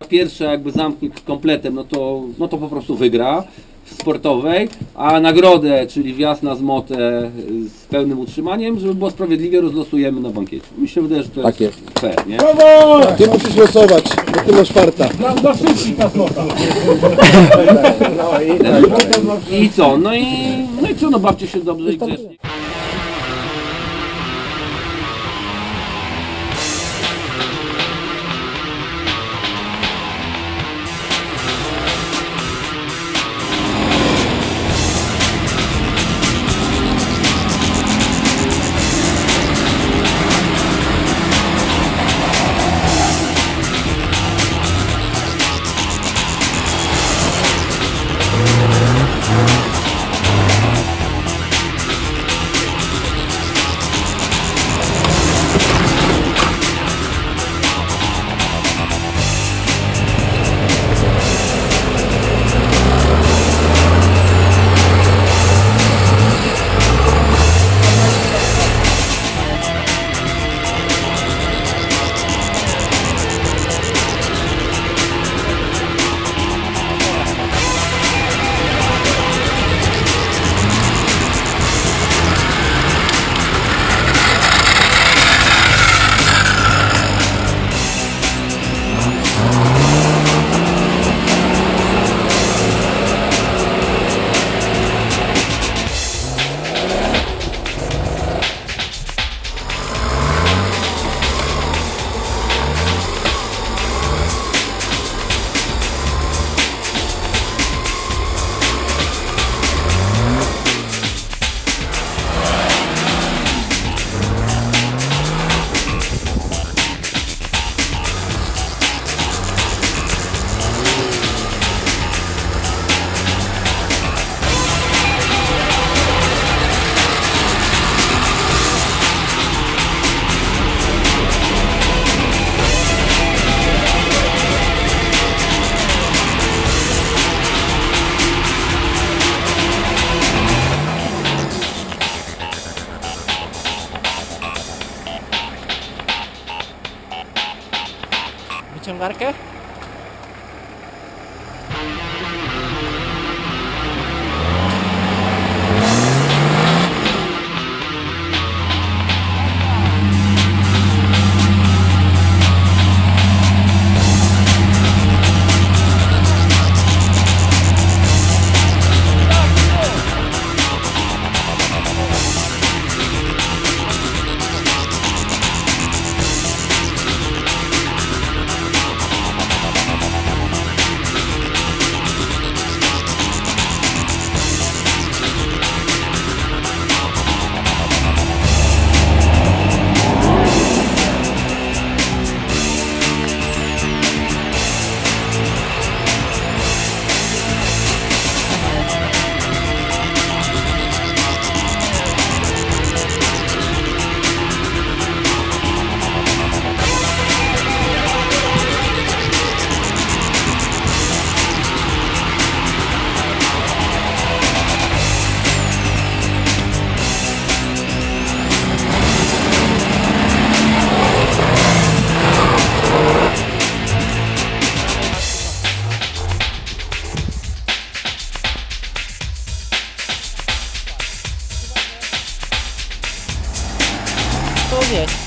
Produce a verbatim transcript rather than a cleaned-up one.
pierwsze jakby zamknie kompletem, no to, no to po prostu wygra w sportowej, a nagrodę, czyli wjazd na zmotę z pełnym utrzymaniem, żeby było sprawiedliwie, rozlosujemy na bankiecie. Mi się wydaje, że to Tak jest jest. fair, nie? Brawo! Ty musisz losować, bo ty masz farta. Dla, dla wszystkich ta złota. I co? No i, no i co? No bawcie się dobrze i grzecznie. Wyciągarkę? To nie.